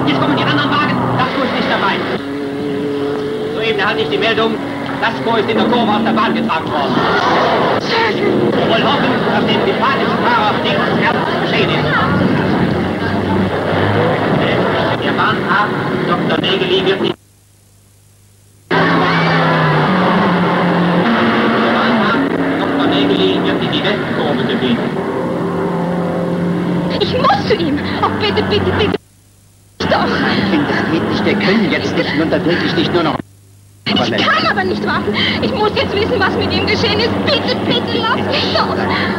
Jetzt kommen die anderen Wagen. Lasko ist nicht dabei. Soeben erhalte ich die Meldung, Lasko ist in der Kurve aus der Bahn getragen worden. Wir wollen hoffen, dass dem spanischen Fahrer nichts Ernstes geschehen ist. Der Bahnarzt Dr. Nägeli wird die... Dr. Nägeli wird in die Westkurve gebeten. Ich muss zu ihm. Oh, bitte, bitte, bitte. Doch. Nein, Kind, das geht nicht. Wir können jetzt nicht und dann wirklich nicht nur noch... Ich kann aber nicht warten. Ich muss jetzt wissen, was mit ihm geschehen ist. Bitte, bitte, lass mich doch.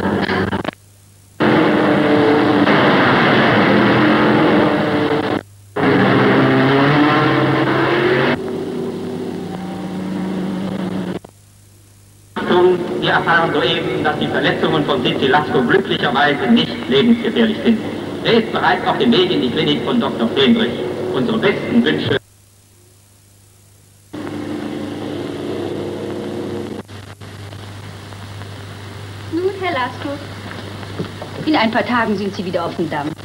Wir erfahren soeben, dass die Verletzungen von City Lasko glücklicherweise nicht lebensgefährlich sind. Er ist bereits auf dem Weg in die Klinik von Dr. Fendrich. Unsere besten Wünsche. Nun, Herr Lasko. In ein paar Tagen sind Sie wieder auf dem Damm.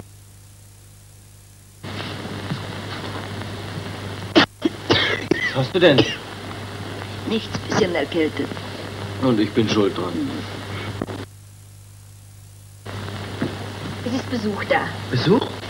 Was hast du denn? Nichts, bisschen erkältet. Und ich bin schuld dran. Es ist Besuch da. Besuch?